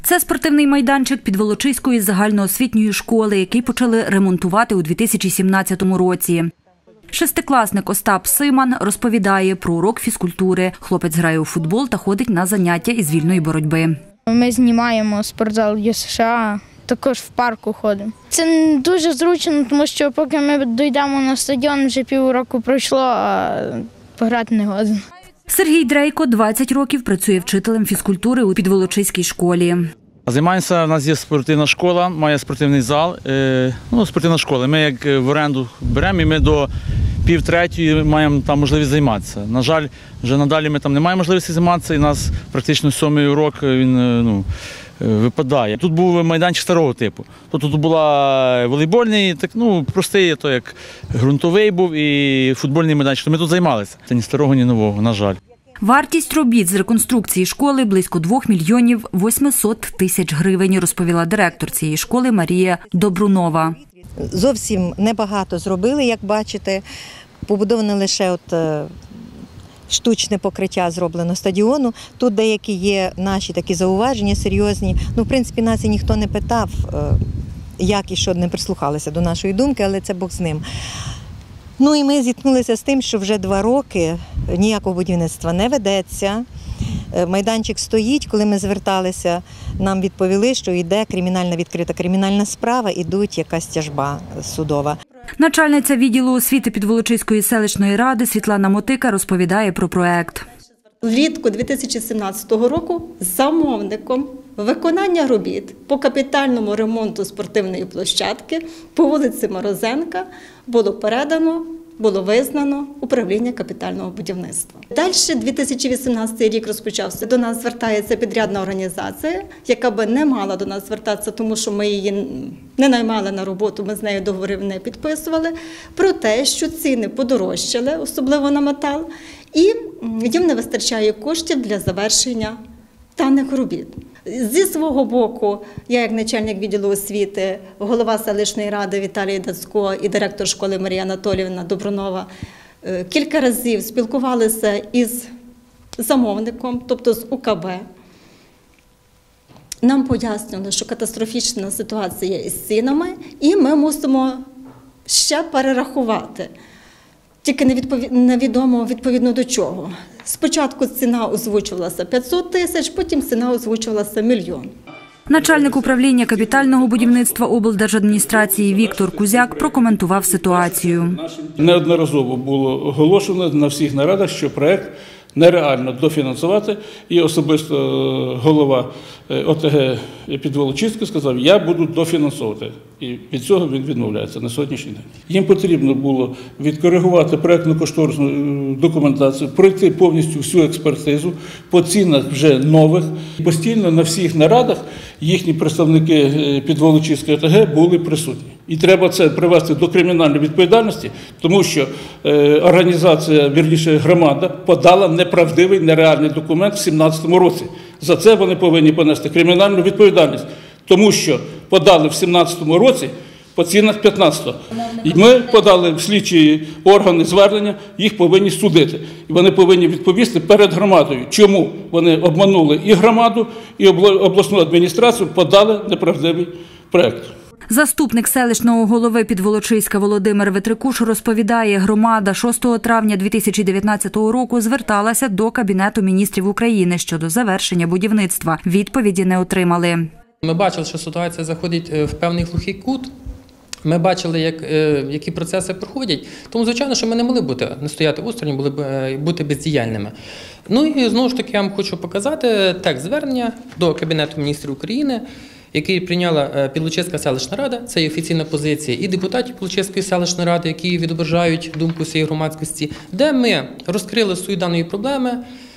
Це спортивний майданчик Підволочиської загальноосвітньої школи, який почали ремонтувати у 2017 році. Шестикласник Остап Симан розповідає про урок фізкультури. Хлопець грає у футбол та ходить на заняття із вільної боротьби. Ми знімаємо спортзал ЮСШ, також в парку ходимо. Це дуже зручно, тому що поки ми дійдемо на стадіон, вже півроку пройшло, а пограти не годен. Сергій Дрейко 20 років працює вчителем фізкультури у Підволочиській школі. Займаємося, у нас є спортивна школа, має спортивний зал. Спортивна школа. Ми як в оренду беремо і ми до 2:30 маємо там можливість займатися. На жаль, вже надалі ми там не маємо можливості займатися, і у нас практично 7-й урок він випадає. Тут був майданчик старого типу. Тут була волейбольний, простий, то як ґрунтовий був, і футбольний майданчик. Ми тут займалися. Це ні старого, ні нового, на жаль. Вартість робіт з реконструкції школи – близько 2 мільйонів 800 тисяч гривень, розповіла директор цієї школи Марія Добрунова. Зовсім небагато зробили, як бачите. Побудовано лише штучне покриття зроблено стадіону. Тут деякі є наші такі зауваження серйозні. В принципі, нас і ніхто не питав, як і що, не прислухалися до нашої думки, але це Бог з ним. І ми зіткнулися з тим, що вже 2 роки ніякого будівництва не ведеться. Майданчик стоїть. Коли ми зверталися, нам відповіли, що йде відкрита кримінальна справа, ідуть якась тяжба судова. Начальниця відділу освіти Підволочиської селищної ради Світлана Мотика розповідає про проект. Влітку 2017 року замовником виконання робіт по капітальному ремонту спортивної площадки по вулиці Морозенка було визнано управління капітального будівництва. Далі 2018 рік розпочався. До нас звертається підрядна організація, яка би не мала до нас звертатися, тому що ми її не наймали на роботу, ми з нею договорів не підписували, про те, що ціни подорожчали, особливо на метал, і їм не вистачає коштів для завершення даних робіт. Зі свого боку, я як начальник відділу освіти, голова селищної ради Віталій Дацько і директор школи Марія Анатоліївна Добрунова кілька разів спілкувалися із замовником, тобто з УКБ. Нам пояснювали, що катастрофічна ситуація із цінами, і ми мусимо ще перерахувати. Тільки невідомо відповідно до чого. Спочатку ціна озвучувалася 500 тисяч, потім ціна озвучувалася 1 мільйон. Начальник управління капітального будівництва облдержадміністрації Віктор Кузяк прокоментував ситуацію. Неодноразово було оголошено на всіх нарадах, що проект нереально дофінансувати, і особисто голова ОТГ Підволочиська сказав, я буду дофінансовувати. І від цього він відмовляється на сьогоднішній день. Їм потрібно було відкоригувати проєктно-кошторисну документацію, пройти повністю всю експертизу по цінах вже нових. Постійно на всіх нарадах їхні представники Підволочиської ОТГ були присутні. І треба це привести до кримінальної відповідальності, тому що громада подала неправдивий, нереальний документ в 2017 році. За це вони повинні понести кримінальну відповідальність, тому що подали в 2017 році по цінах 2015-го. І ми подали в слідчі органи звернення, їх повинні судити. І вони повинні відповісти перед громадою, чому вони обманули і громаду, і обласну адміністрацію, подали неправдивий проект. Заступник селищного голови Підволочиська Володимир Ветрикуш розповідає, громада 6 травня 2019 року зверталася до Кабінету міністрів України щодо завершення будівництва. Відповіді не отримали. Ми бачили, що ситуація заходить в певний глухий кут. Ми бачили, які процеси проходять. Тому, звичайно, що ми не могли не стояти осторонь, бути бездіяльними. І знову ж таки я вам хочу показати текст звернення до Кабінету міністрів України, який прийняла Підволочиська селищна рада, це є офіційна позиція, і депутатів Підволочиської селищної ради, які відображають думку всієї громадськості, де ми розкрили суть даної проблеми,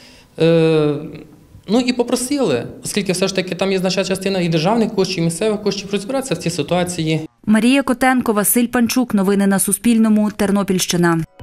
і попросили, оскільки все ж таки там є значна частина і державних коштів, і місцевих коштів, розібратися в цій ситуації. Марія Котенко, Василь Панчук. Новини на Суспільному. Тернопільщина.